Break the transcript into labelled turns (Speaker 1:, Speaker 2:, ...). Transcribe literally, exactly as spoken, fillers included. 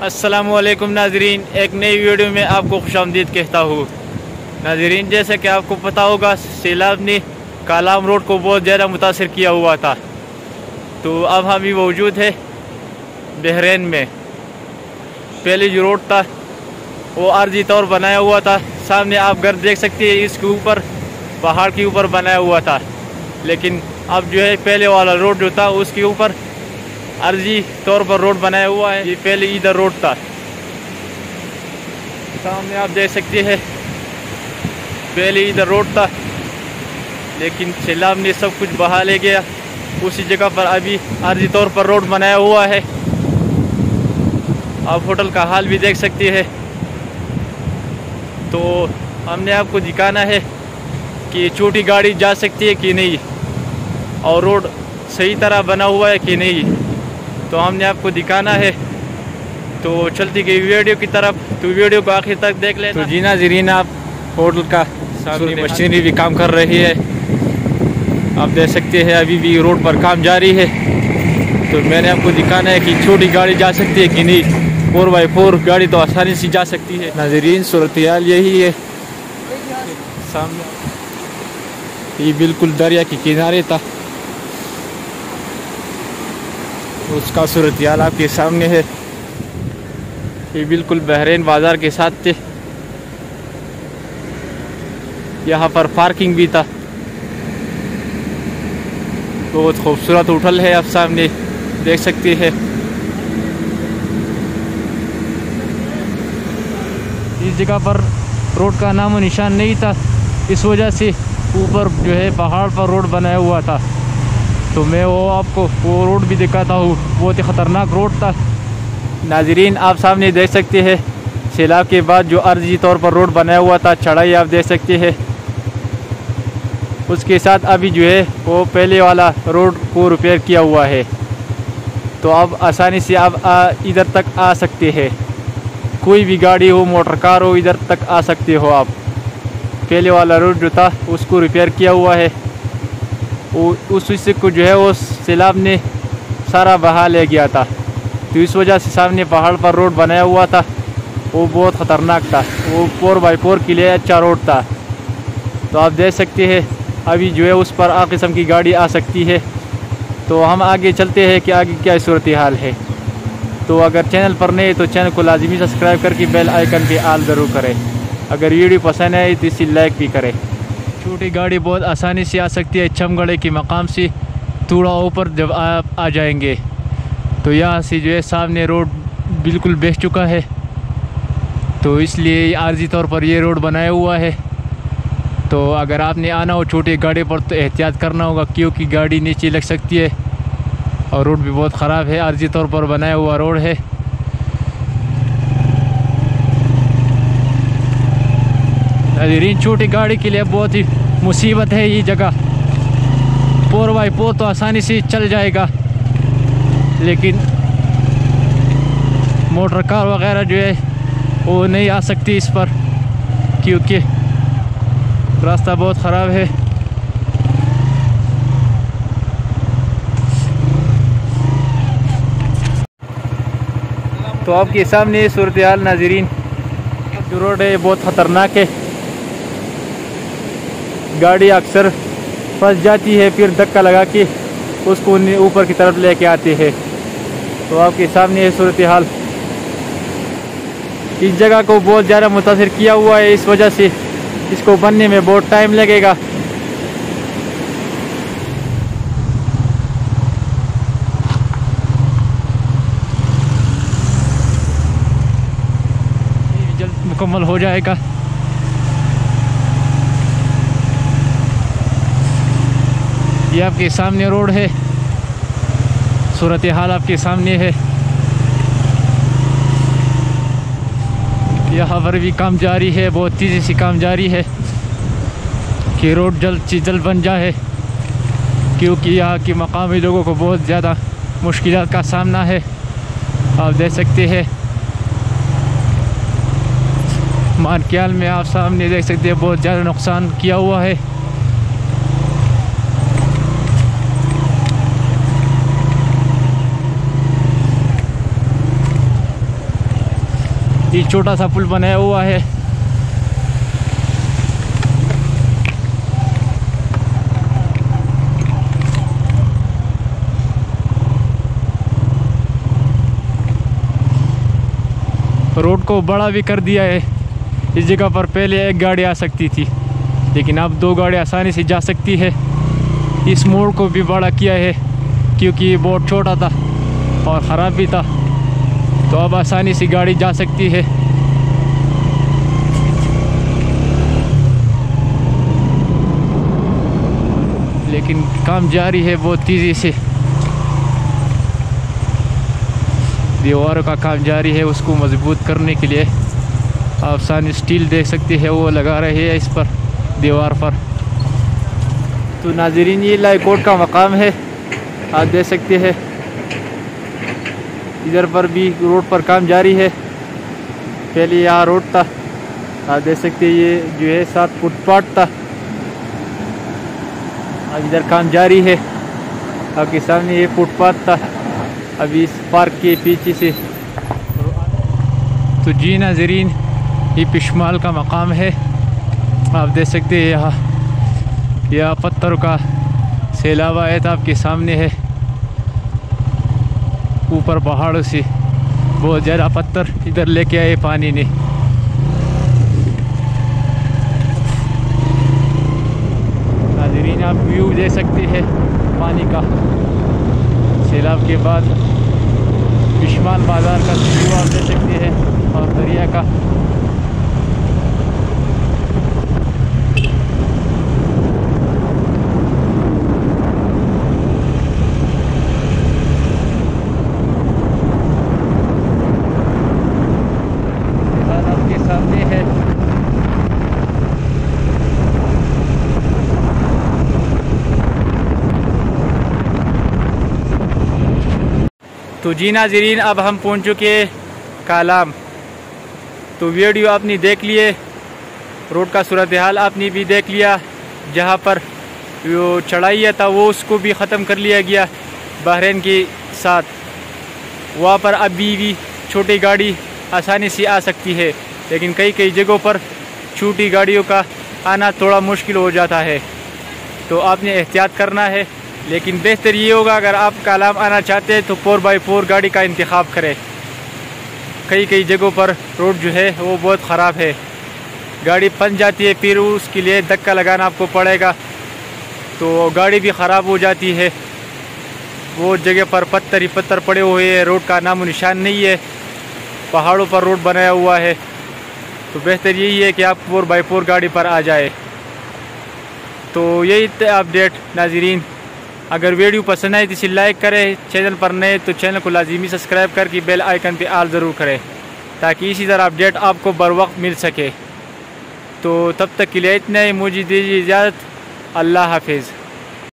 Speaker 1: अस्सलामुअलैकुम नाजरीन, एक नई वीडियो में आपको खुशामदीद कहता हूँ। नाजरीन, जैसे कि आपको पता होगा, सैलाब ने कालाम रोड को बहुत ज़्यादा मुतासर किया हुआ था। तो अब हम भी मौजूद है बहरीन में। पहले जो रोड था वो आर्जी तौर बनाया हुआ था। सामने आप घर देख सकते हैं, इसके ऊपर पहाड़ के ऊपर बनाया हुआ था। लेकिन अब जो है पहले वाला रोड जो था उसके ऊपर अर्जी तौर पर रोड बनाया हुआ है। ये पहले इधर रोड था। सामने आप देख सकते हैं, पहले इधर रोड था, लेकिन सैलाब ने सब कुछ बहा ले गया। उसी जगह पर अभी अर्जी तौर पर रोड बनाया हुआ है। आप होटल का हाल भी देख सकते हैं। तो हमने आपको दिखाना है कि छोटी गाड़ी जा सकती है कि नहीं, और रोड सही तरह बना हुआ है कि नहीं, तो हमने आपको दिखाना है। तो चलती गई वीडियो की तरफ, तो वीडियो को आखिर तक देख लेना। तो जी नाज़रीन, आप होटल का सामने मशीनरी भी काम कर रही है। आप देख सकते हैं अभी भी रोड पर काम जारी है। तो मैंने आपको दिखाना है कि छोटी गाड़ी जा सकती है कि नहीं। फोर बाई फोर गाड़ी तो आसानी से जा सकती है। नाज़रीन, सूरत हाल यही है। सामने ये बिल्कुल दरिया के किनारे था, उसका सूरत हाल आपके सामने है। ये बिल्कुल बहरीन बाज़ार के साथ थे। यहाँ पर पार्किंग भी था। बहुत खूबसूरत होटल है, आप सामने देख सकते हैं। इस जगह पर रोड का नामो निशान नहीं था, इस वजह से ऊपर जो है पहाड़ पर रोड बनाया हुआ था। तो मैं वो आपको वो रोड भी दिखाता हूँ। बहुत ही ख़तरनाक रोड था। नाज़रीन, आप सामने देख सकते हैं, सैलाब के बाद जो अर्जी तौर पर रोड बनाया हुआ था, चढ़ाई आप देख सकते हैं। उसके साथ अभी जो है वो पहले वाला रोड को रिपेयर किया हुआ है। तो अब आसानी से आप इधर तक आ सकते हैं। कोई भी गाड़ी हो, मोटर कार हो, इधर तक आ सकते हो आप। पहले वाला रोड जो था उसको रिपेयर किया हुआ है। वो उस हिस्से को जो है वो सैलाब ने सारा बहा ले गया था। तो इस वजह से सामने पहाड़ पर रोड बनाया हुआ था, वो बहुत ख़तरनाक था। वो फोर बाई फोर के लिए अच्छा रोड था। तो आप देख सकते हैं अभी जो है उस पर आ किस्म की गाड़ी आ सकती है। तो हम आगे चलते हैं कि आगे क्या सूरत हाल है। तो अगर चैनल पर नहीं तो चैनल को लाजमी सब्सक्राइब करके बेल आइकन पे आल ज़रूर करें। अगर वीडियो पसंद आए तो इसे लाइक भी करें। छोटी गाड़ी बहुत आसानी से आ सकती है। चमगढ़े के मकाम से थोड़ा ऊपर जब आप आ जाएंगे तो यहाँ से जो है सामने रोड बिल्कुल बेच चुका है। तो इसलिए आर्जी तौर पर ये रोड बनाया हुआ है। तो अगर आपने आना हो छोटी गाड़ी पर तो एहतियात करना होगा, क्योंकि गाड़ी नीचे लग सकती है और रोड भी बहुत ख़राब है। आर्जी तौर पर बनाया हुआ रोड है। नाज़रीन, छोटी गाड़ी के लिए बहुत ही मुसीबत है ये जगह। फोर बाई फोर तो आसानी से चल जाएगा, लेकिन मोटर कार वगैरह जो है वो नहीं आ सकती इस पर, क्योंकि रास्ता बहुत ख़राब है। तो आपके सामने सूरत हाल नाज़रीन, जो रोड है बहुत ख़तरनाक है। गाड़ी अक्सर फंस जाती है, फिर धक्का लगा के उसको ऊपर की तरफ लेके आते हैं। तो आपके सामने है सूरत हाल। इस जगह को बहुत ज़्यादा मुतासिर किया हुआ है, इस वजह से इसको बनने में बहुत टाइम लगेगा। जल्द मुकम्मल हो जाएगा। ये आपके सामने रोड है, सूरत हाल आपके सामने है। यहाँ पर भी काम जारी है, बहुत तेज़ी से काम जारी है कि रोड जल्द से जल्द बन जाए, क्योंकि यहाँ के मकामी लोगों को बहुत ज़्यादा मुश्किलात का सामना है। आप देख सकते हैं मानक्याल में, आप सामने देख सकते हैं बहुत ज़्यादा नुकसान किया हुआ है। ये छोटा सा पुल बनाया हुआ है। रोड को बड़ा भी कर दिया है। इस जगह पर पहले एक गाड़ी आ सकती थी, लेकिन अब दो गाड़ी आसानी से जा सकती है। इस मोड़ को भी बड़ा किया है क्योंकि ये बहुत छोटा था और ख़राब भी था, तो अब आसानी से गाड़ी जा सकती है। लेकिन काम जारी है बहुत तेज़ी से। दीवारों का काम जारी है, उसको मजबूत करने के लिए आप सामने स्टील देख सकते हैं, वो लगा रहे हैं इस पर दीवार पर। तो नाज़रीन, ये लाइकोट का मकाम है, आप देख सकते हैं। इधर पर भी रोड पर काम जारी है। पहले यहाँ रोड था, आप देख सकते हैं, ये जो है सात फुटपाथ था। अब इधर काम जारी है। आपके सामने ये फुटपाथ था, अभी इस पार्क के पीछे से। तो जी नाज़रीन, ये पिशमाल का मकाम है, आप देख सकते हैं। यहाँ यह पत्थरों का सैलाब आया था, आपके सामने है। ऊपर पहाड़ों से बहुत ज़्यादा पत्थर इधर लेके आए पानी ने। नाज़रीन, आप व्यू देख सकते हैं पानी का। सैलाब के बाद पिशमाल बाज़ार का व्यू आप देख सकते हैं और दरिया का। आपके सामने है। तो जी नाज़रीन, अब हम पहुंच चुके कालाम। तो वीडियो आपने देख लिए, रोड का सूरत हाल आपने भी देख लिया। जहां पर जो चढ़ाई था वो उसको भी ख़त्म कर लिया गया बहरीन के साथ। वहाँ पर अभी भी छोटी गाड़ी आसानी से आ सकती है, लेकिन कई कई जगहों पर छोटी गाड़ियों का आना थोड़ा मुश्किल हो जाता है। तो आपने एहतियात करना है, लेकिन बेहतर ये होगा अगर आप कालाम आना चाहते हैं तो फोर बाई फोर गाड़ी का इंतखाब करें। कई कई जगहों पर रोड जो है वो बहुत ख़राब है, गाड़ी फंस जाती है, फिर उसके लिए धक्का लगाना आपको पड़ेगा, तो गाड़ी भी ख़राब हो जाती है। वो जगह पर पत्थर ही पत्थर पड़े हुए हैं, रोड का नामो निशान नहीं है, पहाड़ों पर रोड बनाया हुआ है। तो बेहतर यही है कि आप फोर बाई फोर गाड़ी पर आ जाए। तो यही अपडेट नाज़रीन, अगर वीडियो पसंद आए तो इसे लाइक करें, चैनल पर नए तो चैनल को लाजिमी सब्सक्राइब करके बेल आइकन पे ऑल ज़रूर करें, ताकि इसी तरह अपडेट आपको बर वक्त मिल सके। तो तब तक के लिए इतना ही, मुझे दीजिए इजाज़त। अल्लाह हाफिज़।